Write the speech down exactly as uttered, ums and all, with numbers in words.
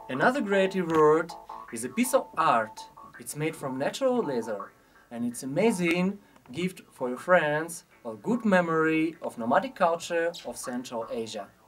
Another great reward is a piece of art. It's made from natural leather and it's amazing gift for your friends, a good memory of nomadic culture of Central Asia.